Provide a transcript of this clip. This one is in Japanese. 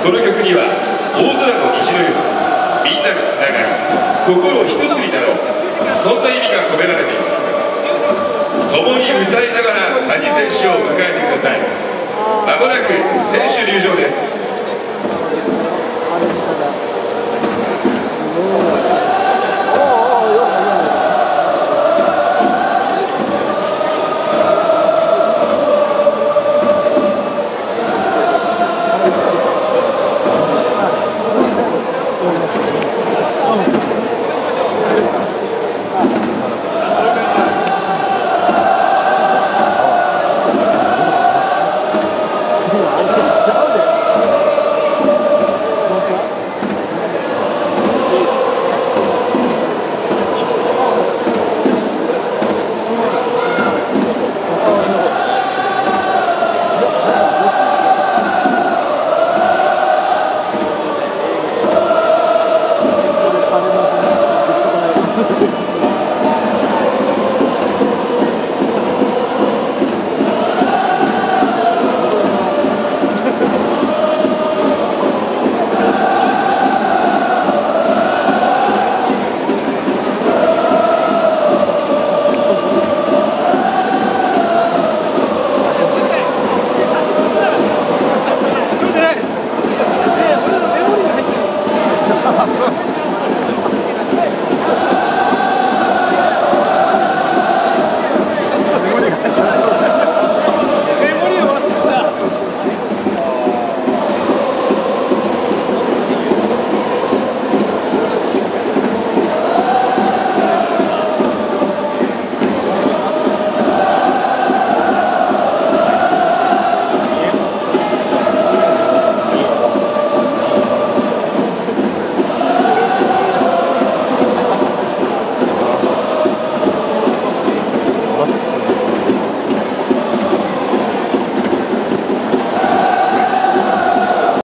この曲には大空の虹のようにみんながつながり心を一つになろう、そんな意味が込められています。共に歌いながら谷選手を迎えてください。まもなく選手入場です。